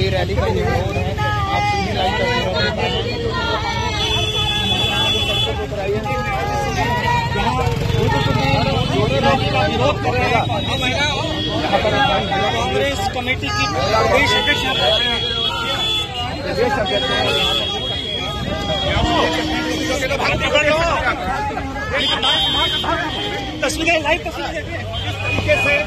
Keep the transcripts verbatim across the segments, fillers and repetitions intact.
बड़ी रैली का ये रोड है, आप सीधी लाइन का विरोध करेगा। कांग्रेस कमेटी की प्रदेश अध्यक्ष प्रदेश अध्यक्ष तस्वीरें लाइव तस्वीरें तरीके से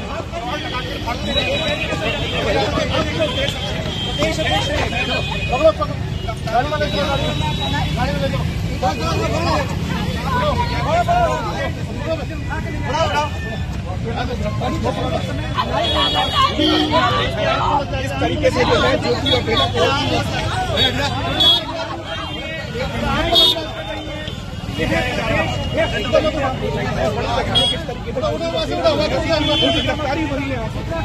इस तरीके से जो है जो गिरफ्तारी हो रही है।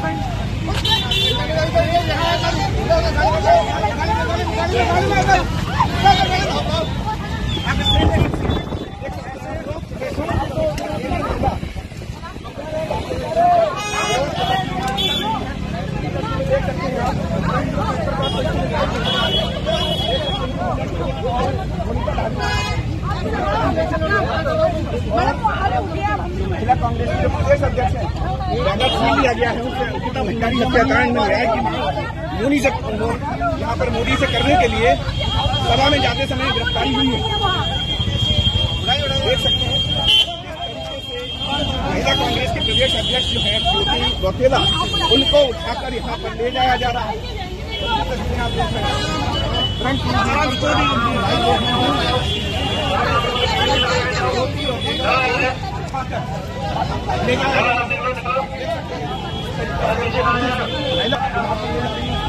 जिला कांग्रेस के प्रदेश अध्यक्ष हैं, छीन लिया गया है उनसे गीता भंडारी हत्याकांड में न्याय की मांग मोदी से यहाँ पर मोदी से करने के लिए सभा में जाते समय गिरफ्तारी हुई है। देख सकते हैं महिला कांग्रेस के प्रदेश अध्यक्ष जो है ज्योति गौतेला, उनको उठाकर यहाँ पर ले जाया जा रहा है। आप देख सकते हैं